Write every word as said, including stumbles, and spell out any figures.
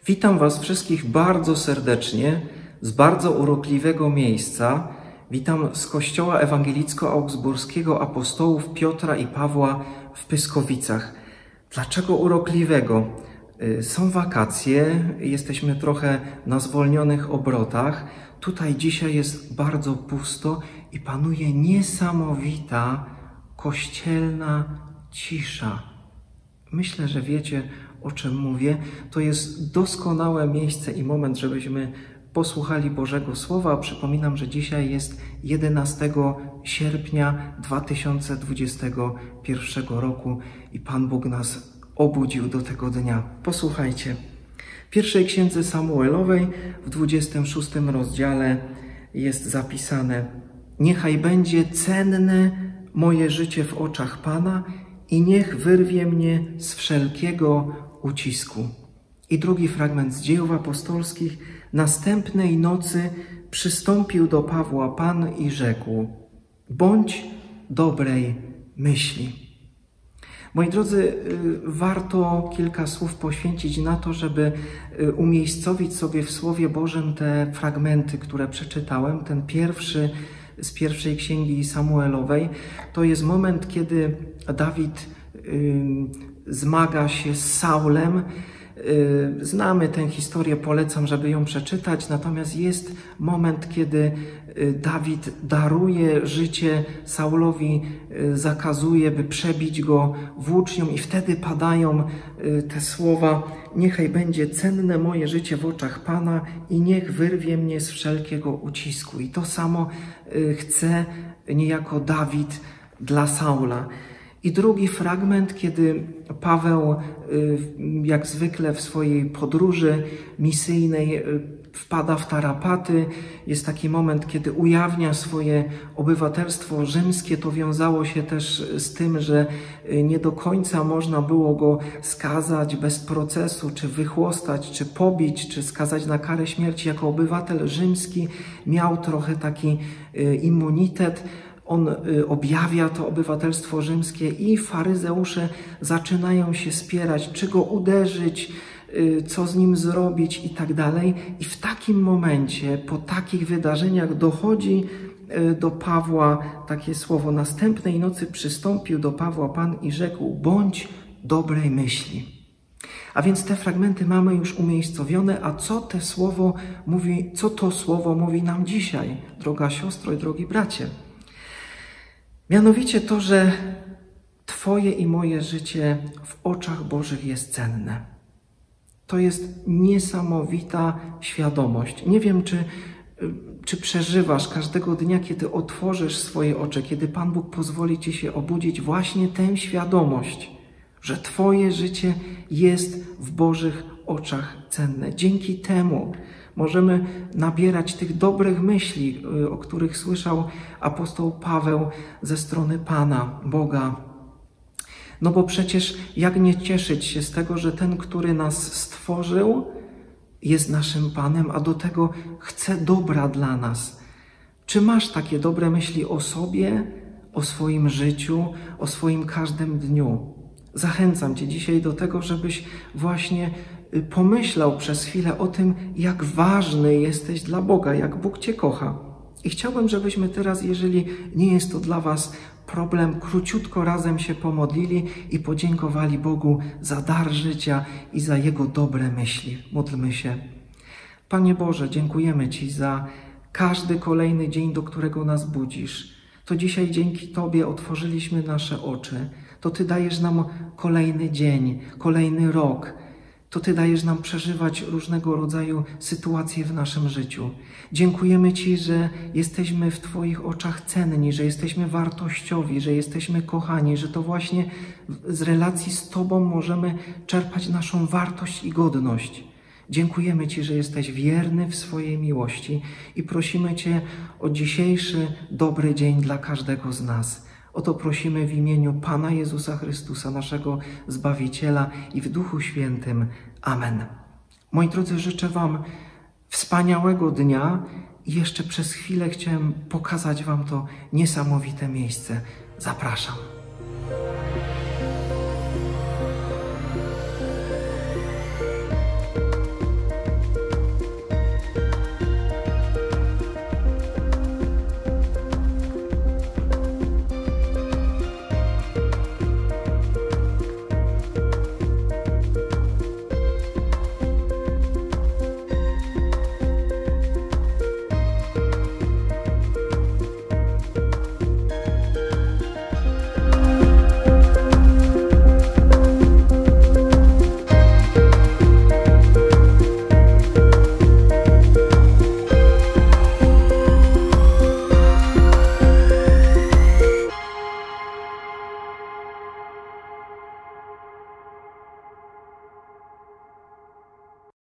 Witam Was wszystkich bardzo serdecznie z bardzo urokliwego miejsca. Witam z Kościoła Ewangelicko-Augsburskiego Apostołów Piotra i Pawła w Pyskowicach. Dlaczego urokliwego? Są wakacje, jesteśmy trochę na zwolnionych obrotach. Tutaj dzisiaj jest bardzo pusto i panuje niesamowita kościelna cisza. Myślę, że wiecie, o czym mówię. To jest doskonałe miejsce i moment, żebyśmy posłuchali Bożego Słowa. Przypominam, że dzisiaj jest jedenastego sierpnia dwa tysiące dwudziestego pierwszego roku i Pan Bóg nas obudził do tego dnia. Posłuchajcie. W pierwszej księdze Samuelowej w dwudziestym szóstym rozdziale jest zapisane: niechaj będzie cenne moje życie w oczach Pana i niech wyrwie mnie z wszelkiego ucisku. I drugi fragment z Dziejów Apostolskich. Następnej nocy przystąpił do Pawła Pan i rzekł: bądź dobrej myśli. Moi drodzy, warto kilka słów poświęcić na to, żeby umiejscowić sobie w Słowie Bożym te fragmenty, które przeczytałem. Ten pierwszy z pierwszej księgi Samuelowej to jest moment, kiedy Dawid zmaga się z Saulem. Znamy tę historię, polecam, żeby ją przeczytać, natomiast jest moment, kiedy Dawid daruje życie Saulowi, zakazuje, by przebić go włócznią i wtedy padają te słowa: niechaj będzie cenne moje życie w oczach Pana i niech wyrwie mnie z wszelkiego ucisku. I to samo chce niejako Dawid dla Saula. I drugi fragment, kiedy Paweł, jak zwykle w swojej podróży misyjnej, wpada w tarapaty. Jest taki moment, kiedy ujawnia swoje obywatelstwo rzymskie. To wiązało się też z tym, że nie do końca można było go skazać bez procesu, czy wychłostać, czy pobić, czy skazać na karę śmierci. Jako obywatel rzymski miał trochę taki immunitet. On objawia to obywatelstwo rzymskie i faryzeusze zaczynają się spierać, czy go uderzyć, co z nim zrobić i tak dalej. I w takim momencie, po takich wydarzeniach dochodzi do Pawła takie słowo: następnej nocy przystąpił do Pawła Pan i rzekł: bądź dobrej myśli. A więc te fragmenty mamy już umiejscowione, a co te słowo mówi, co to słowo mówi nam dzisiaj, droga siostro i drogi bracie? Mianowicie to, że Twoje i moje życie w oczach Bożych jest cenne. To jest niesamowita świadomość. Nie wiem, czy, czy przeżywasz każdego dnia, kiedy otworzysz swoje oczy, kiedy Pan Bóg pozwoli Ci się obudzić, właśnie tę świadomość, że Twoje życie jest w Bożych oczach cenne. Dzięki temu możemy nabierać tych dobrych myśli, o których słyszał apostoł Paweł ze strony Pana, Boga. No bo przecież jak nie cieszyć się z tego, że ten, który nas stworzył, jest naszym Panem, a do tego chce dobra dla nas. Czy masz takie dobre myśli o sobie, o swoim życiu, o swoim każdym dniu? Zachęcam Cię dzisiaj do tego, żebyś właśnie pomyślał przez chwilę o tym, jak ważny jesteś dla Boga, jak Bóg Cię kocha. I chciałbym, żebyśmy teraz, jeżeli nie jest to dla Was problem, króciutko razem się pomodlili i podziękowali Bogu za dar życia i za Jego dobre myśli. Módlmy się. Panie Boże, dziękujemy Ci za każdy kolejny dzień, do którego nas budzisz. To dzisiaj dzięki Tobie otworzyliśmy nasze oczy. To Ty dajesz nam kolejny dzień, kolejny rok. To Ty dajesz nam przeżywać różnego rodzaju sytuacje w naszym życiu. Dziękujemy Ci, że jesteśmy w Twoich oczach cenni, że jesteśmy wartościowi, że jesteśmy kochani, że to właśnie z relacji z Tobą możemy czerpać naszą wartość i godność. Dziękujemy Ci, że jesteś wierny w swojej miłości i prosimy Cię o dzisiejszy dobry dzień dla każdego z nas. O to prosimy w imieniu Pana Jezusa Chrystusa, naszego Zbawiciela, i w Duchu Świętym. Amen. Moi drodzy, życzę Wam wspaniałego dnia i jeszcze przez chwilę chciałem pokazać Wam to niesamowite miejsce. Zapraszam.